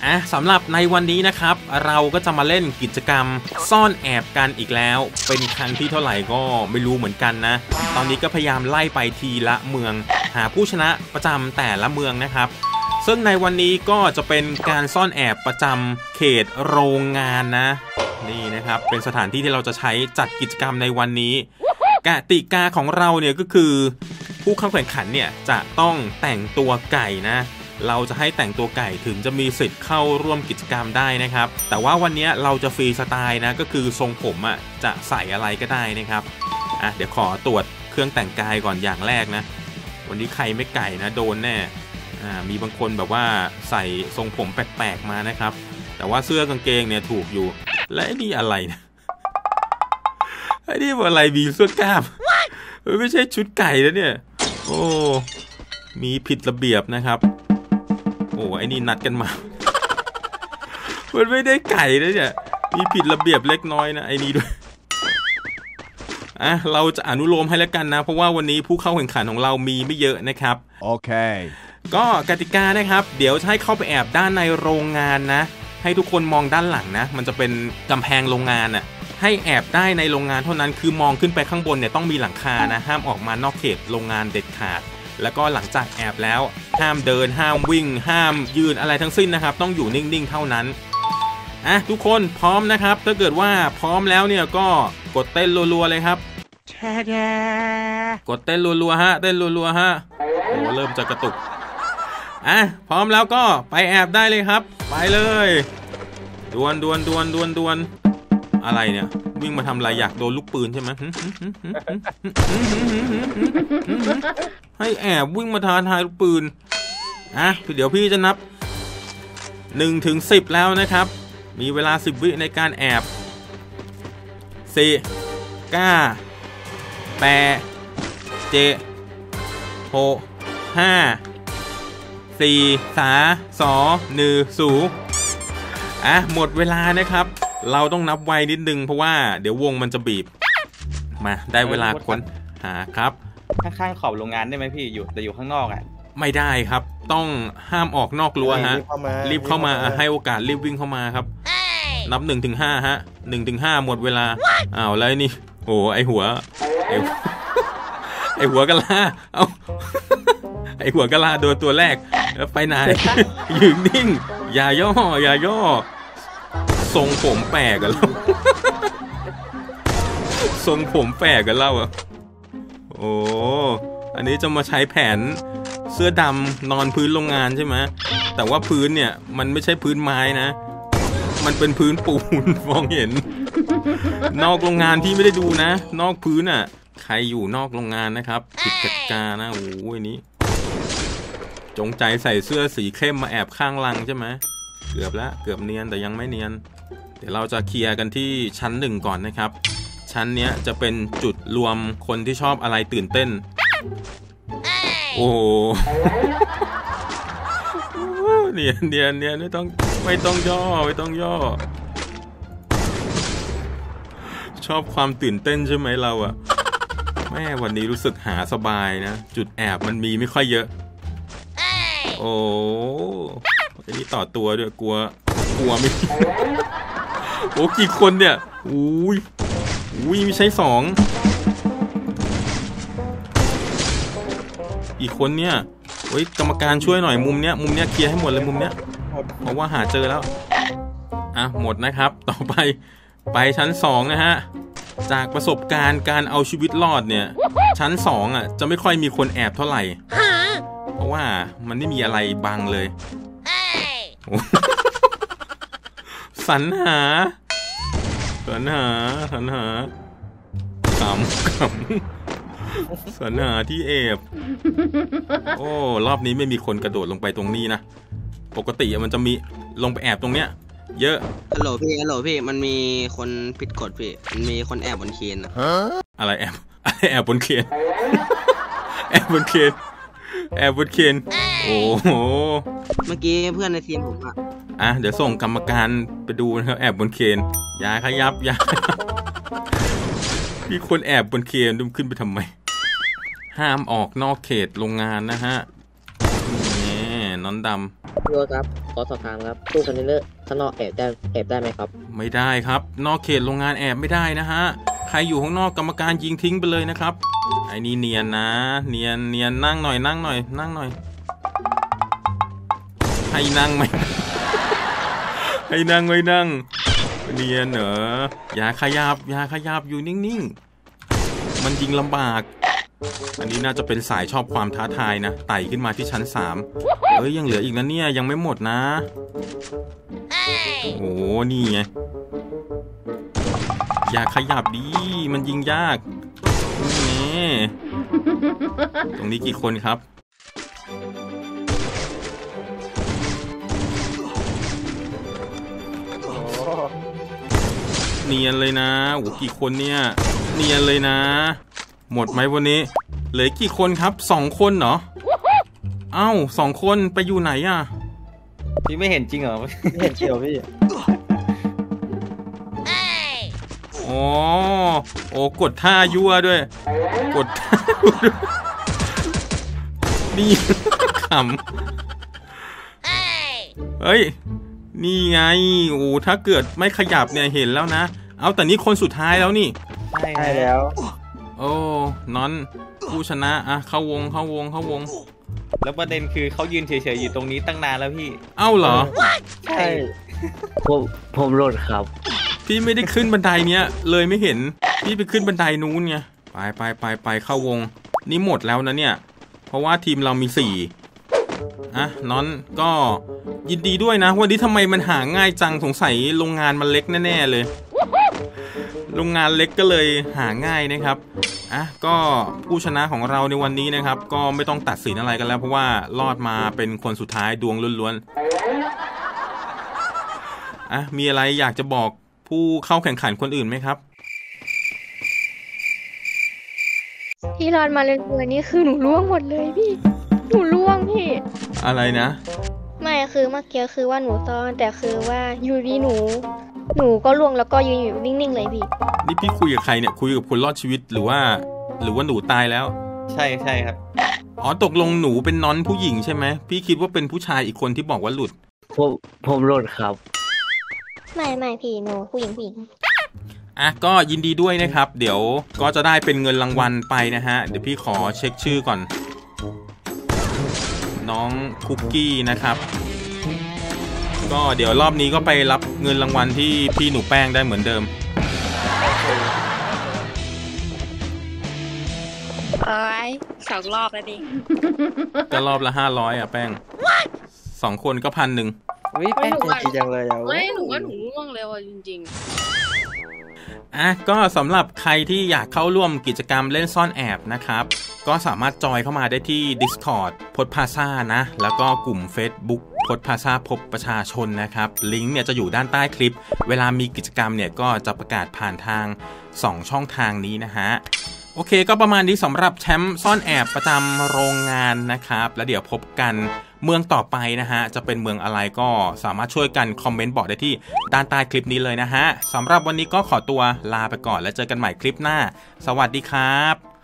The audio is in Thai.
สำหรับในวันนี้นะครับเราก็จะมาเล่นกิจกรรมซ่อนแอบกันอีกแล้วเป็นครั้งที่เท่าไหร่ก็ไม่รู้เหมือนกันนะตอนนี้ก็พยายามไล่ไปทีละเมืองหาผู้ชนะประจำแต่ละเมืองนะครับซึ่งในวันนี้ก็จะเป็นการซ่อนแอบประจำเขตโรงงานนะนี่นะครับเป็นสถานที่ที่เราจะใช้จัดกิจกรรมในวันนี้กติกาของเราเนี่ยก็คือผู้เข้าแข่งขันเนี่ยจะต้องแต่งตัวไก่นะเราจะให้แต่งตัวไก่ถึงจะมีสิทธิ์เข้าร่วมกิจกรรมได้นะครับแต่ว่าวันนี้เราจะฟรีสไตล์นะก็คือทรงผมจะใส่อะไรก็ได้นะครับเดี๋ยวขอตรวจเครื่องแต่งกายก่อนอย่างแรกนะวันนี้ใครไม่ไก่นะโดนแน่มีบางคนแบบว่าใส่ทรงผมแปลกๆมานะครับแต่ว่าเสื้อกางเกงเนี่ยถูกอยู่และไอ้นี่อะไรนะไอ้นี่อะไรมีเสื้อกล้ามไม่ใช่ชุดไก่แล้วเนี่ยโอ้มีผิดระเบียบนะครับโอ้ไอ้นี่นัดกันมามันไม่ได้ไก่นะเนี่ยมีผิดระเบียบเล็กน้อยนะไอ้นี่ด้วยเราจะอนุโลมให้แล้วกันนะเพราะว่าวันนี้ผู้เข้าแข่งขันของเรามีไม่เยอะนะครับโอเคก็กติกานะครับเดี๋ยวจะให้เข้าไปแอบด้านในโรงงานนะให้ทุกคนมองด้านหลังนะมันจะเป็นกำแพงโรงงานให้แอบได้ในโรงงานเท่านั้นคือมองขึ้นไปข้างบนเนี่ยต้องมีหลังคานะห้ามออกมานอกเขตโรงงานเด็ดขาดแล้วก็หลังจากแอบแล้วห้ามเดินห้ามวิ่งห้ามยืนอะไรทั้งสิ้นนะครับต้องอยู่นิ่งๆเท่านั้นทุกคนพร้อมนะครับถ้าเกิดว่าพร้อมแล้วเนี่ยก็กดเต้นรัวๆเลยครับกดเต้นรัวๆฮะเต้นรัวๆฮะโอ้เริ่มจะกระตุกพร้อมแล้วก็ไปแอบได้เลยครับไปเลยดวนอะไรเนี่ยวิ่งมาทำอะไรอยากโดนลูกปืนใช่ไหมให้แอบวิ่งมาท้าทายลูกปืนเดี๋ยวพี่จะนับ1 ถึง 10แล้วนะครับมีเวลา10 วิในการแอบ4 9 8 7 6 5 4 3 2 1 0หมดเวลานะครับเราต้องนับไวนิดนึงเพราะว่าเดี๋ยววงมันจะบีบมาได้เวลาค้นหาครับข้างๆขอบโรงงานได้ไหมพี่แต่อยู่ข้างนอกไม่ได้ครับต้องห้ามออกนอกรั้วฮะรีบเข้ามาให้โอกาสรีบวิ่งเข้ามาครับนับ1 ถึง 5ฮะ1 ถึง 5หมดเวลาแล้วนี่โอ้ไอหัวกะลาไอหัวกะลาโดนตัวแรกไปไหนยืนนิ่งอย่าย่อทรงผมแปลกกันแล้วทรงผมแปลกกันแล้วโอ้อันนี้จะมาใช้แผนเสื้อดำนอนพื้นโรงงานใช่ไหมแต่ว่าพื้นเนี่ยมันไม่ใช่พื้นไม้นะมันเป็นพื้นปูนมองเห็นนอกโรงงานที่ไม่ได้ดูนะนอกพื้นใครอยู่นอกโรงงานนะครับผิดกติกานะโอ้ยนี้จงใจใส่เสื้อสีเข้มมาแอบข้างลังใช่ไหมเกือบเนียนแต่ยังไม่เนียนเดี๋ยวเราจะเคลียร์กันที่ชั้น1ก่อนนะครับชั้นนี้จะเป็นจุดรวมคนที่ชอบอะไรตื่นเต้นโอ้เนียนไม่ต้องย่อชอบความตื่นเต้นใช่ไหมเราแม่วันนี้รู้สึกหาสบายนะจุดแอบมันมีไม่ค่อยเยอะโอ้ไอ้นี่ต่อตัวด้วยกลัวไม่โอ้กี่คนเนี่ยอุ้ยไม่ใช่2อีกคนเนี่ยกรรมการช่วยหน่อยมุมเนี้ยเคลียร์ให้หมดเลยมุมเนี้ยเพราะว่าหาเจอแล้วหมดนะครับต่อไปชั้น2นะฮะจากประสบการณ์การเอาชีวิตรอดเนี่ยชั้น2จะไม่ค่อยมีคนแอบเท่าไหร่เพราะว่ามันไม่มีอะไรบังเลยสรรหาขำสรรหาที่แอบโอ้รอบนี้ไม่มีคนกระโดดลงไปตรงนี้นะปกติมันจะมีลงไปแอบตรงเนี้ยเยอะฮัลโหลพี่มันมีคนผิดกฎพี่มันมีคนแอบบนเคนอะไรแอบบนเคนแอบบนเคนโอ้โหเมื่อกี้เพื่อนในทีมผมเดี๋ยวส่งกรรมการไปดูนะครับแอบบนเคนอย่าขยับพี่คนแอบบนเคนขึ้นไปทำไมห้ามออกนอกเขตโรงงานนะฮะนี่น้อนดพี่โอ๊ตครับขอสอบถามครับตู้คอนเทนเนอร์ข้างนอกแอบได้ไหมครับไม่ได้ครับนอกเขตโรงงานแอบไม่ได้นะฮะใครอยู่ข้างนอกกรรมการยิงทิ้งไปเลยนะครับไอ้นี่เนียนนะเนียนนั่งหน่อยให้นั่งไหม ให้นั่งไม่นั่งเนียนเหรออย่าขยับอยู่นิ่งๆมันยิงลำบากอันนี้น่าจะเป็นสายชอบความท้าทายนะไต่ขึ้นมาที่ชั้น3ยังเหลืออีกนะเนี่ยยังไม่หมดนะโอ้นี่ไงอย่าขยับดิมันยิงยากนี่ตรงนี้กี่คนครับเนียนเลยนะโอ้กี่คนเนี่ยเนียนเลยนะหมดไหมวันนี้เหลือกี่คนครับ2 คนเหรอเอ้า2 คนไปอยู่ไหนอ่ะพี่ไม่เห็นจริงเหรอไม่เห็นเชียวพี่โอ้กดท่ายั่วด้วยกดท่านี่ขำเฮ้ยนี่ไงโอ้ถ้าเกิดไม่ขยับเนี่ยเห็นแล้วนะเอาแต่นี่คนสุดท้ายแล้วนี่ใช่แล้วโอ้นอนผู้ชนะอ่ะเข้าวงแล้วประเด็นคือเขายืนเฉยๆอยู่ตรงนี้ตั้งนานแล้วพี่เอ้าเหรอใช่ผมหลุดครับพี่ไม่ได้ขึ้นบันไดเนี้ยเลยไม่เห็นพี่ไปขึ้นบันไดนู้นไงไปเข้าวงนี่หมดแล้วนะเนี่ยเพราะว่าทีมเรามี4นอนก็ยินดีด้วยนะวันนี้ทำไมมันหาง่ายจังสงสัยโรงงานมันเล็กแน่ๆเลยโรงงานเล็กก็เลยหาง่ายนะครับก็ผู้ชนะของเราในวันนี้นะครับก็ไม่ต้องตัดสินอะไรกันแล้วเพราะว่ารอดมาเป็นคนสุดท้ายดวงล้วนๆมีอะไรอยากจะบอกผู้เข้าแข่งขันคนอื่นไหมครับที่รอดมาเลยตัวนี้คือหนูล่วงหมดเลยพี่หนูล่วงพี่อะไรนะไม่คือเมื่อกี้คือว่าหนูซ่อนแต่คือว่าอยู่ดีหนูก็ล่วงแล้วก็ยืนอยู่นิ่งๆเลยพี่นี่พี่คุยกับใครเนี่ยคุยกับคนรอดชีวิตหรือว่าหนูตายแล้วใช่ครับตกลงหนูเป็นน้อนผู้หญิงใช่ไหมพี่คิดว่าเป็นผู้ชายอีกคนที่บอกว่าหลุดผมหลุดครับไม่พี่หนูผู้หญิงก็ยินดีด้วยนะครับเดี๋ยวก็จะได้เป็นเงินรางวัลไปนะฮะเดี๋ยวพี่ขอเช็คชื่อก่อนน้องคุกกี้นะครับก็เดี๋ยวรอบนี้ก็ไปรับเงินรางวัลที่พี่หนูแป้งได้เหมือนเดิม 2 รอบแล้วดิก็รอบละ500แป้ง2 คนก็1,100 แป้งใจดีจังเลยไม่หนูว่าหนูง่วงเลยจริงๆก็สำหรับใครที่อยากเข้าร่วมกิจกรรมเล่นซ่อนแอบนะครับก็สามารถจอยเข้ามาได้ที่ Discord พดพาซ่านะแล้วก็กลุ่ม Facebook พดพาซ่าพบประชาชนนะครับลิงก์เนี่ยจะอยู่ด้านใต้คลิปเวลามีกิจกรรมเนี่ยก็จะประกาศผ่านทาง2 ช่องทางนี้นะฮะโอเคก็ประมาณนี้สำหรับแชมป์ซ่อนแอบประจำโรงงานนะครับแล้วเดี๋ยวพบกันเมืองต่อไปนะฮะจะเป็นเมืองอะไรก็สามารถช่วยกันคอมเมนต์บอกได้ที่ด้านใต้คลิปนี้เลยนะฮะสำหรับวันนี้ก็ขอตัวลาไปก่อนแล้วเจอกันใหม่คลิปหน้าสวัสดีครับ